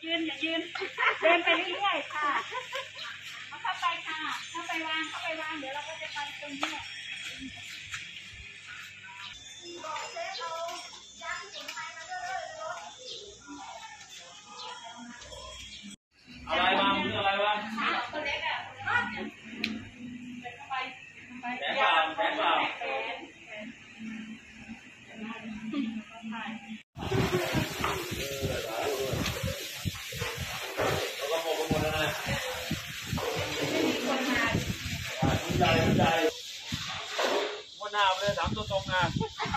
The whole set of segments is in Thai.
ยืนอย่ายืนเดินไปเรื่อยๆค่ะเข้าไปค่ะเข้าไปวางเดี๋ยวเราก็จะไปตรงนี้อะไรมามึงอะไรวะตัวเล็กอ่ะแสนเปล่าเราก็โมกหมดแล้วนะใจคนหน้าเลยถามตัวตรงอ่ะ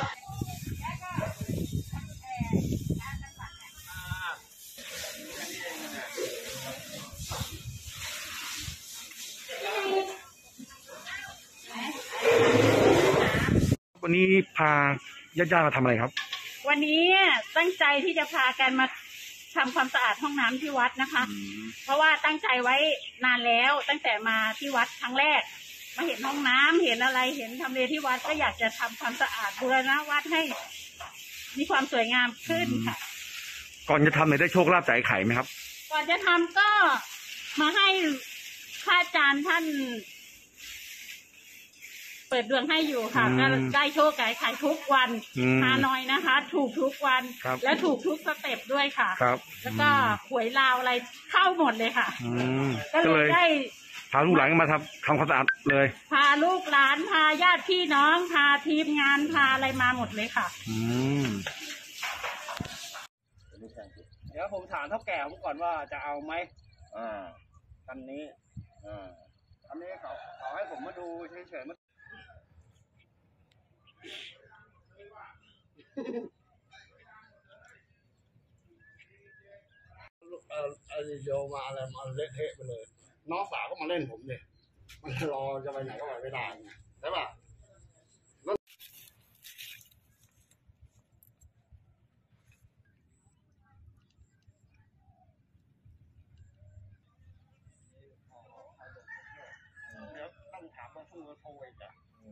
วันนี้พาญาติๆมาทำอะไรครับวันนี้ตั้งใจที่จะพากันมาทำความสะอาดห้องน้ำที่วัดนะคะเพราะว่าตั้งใจไว้นานแล้วตั้งแต่มาที่วัดครั้งแรกมาเห็นห้องน้ำเห็นอะไรเห็นทำเลที่วัดก็อยากจะทำความสะอาดบูรณะวัดให้มีความสวยงามขึ้นค่ะก่อนจะทำเนี่ยได้โชคลาภจากไอ้ไข่ไหมครับก่อนจะทำก็มาให้พระอาจารย์ท่านเปิดดวงให้อยู่ค่ะก็ได้โชคไก่ไข่ทุกวันฮานอยนะคะถูกทุกวันและถูกทุกสเต็ปด้วยค่ะแล้วก็หวยลาวอะไรเข้าหมดเลยค่ะก็เลยได้พาลูกหลานมาทำความสะอาดเลยพาลูกหลานพาญาติพี่น้องพาทีมงานพาอะไรมาหมดเลยค่ะเดี๋ยวผมถามเท่าแก่ผมก่อนว่าจะเอาไหมคันนี้อันนี้เขาให้ผมมาดูเฉยๆโยมาอะไรมาเละเทะไปเลยน้องสาวก็มาเล่นผมเนี่ยมันรอจะไปไหนก็ไปไม่ได้ไงใช่ป่ะต้องถามว่าช่วงโควิดอ่ะ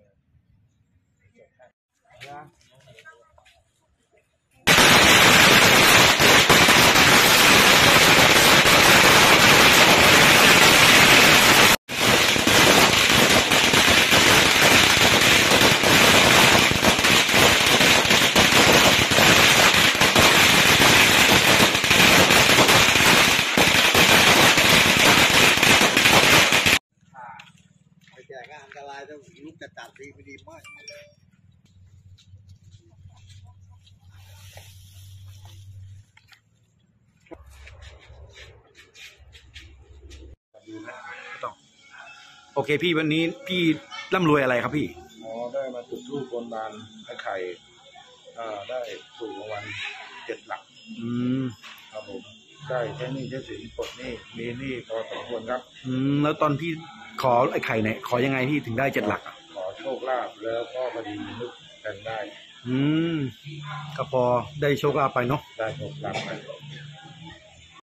แก่ก็อันตรายต้องลุกจัดดีไม่ดีมากโอเคพี่วันนี้พี่ร่ำรวยอะไรครับพี่ได้มาจุดธูปบนบานไอ้ไข่ได้ถูกรางวัล7 หลักครับผมได้ใช้หนี้ใช้สินปลดหนี้มีหนี้พอสมควรครับแล้วตอนพี่ขอไอ้ไข่เนี่ยขอยังไงพี่ถึงได้7 หลักขอโชคลาภแล้วก็พอดีนึกกันได้ก็พอได้โชคลาภไปเนาะได้โชคลาภไป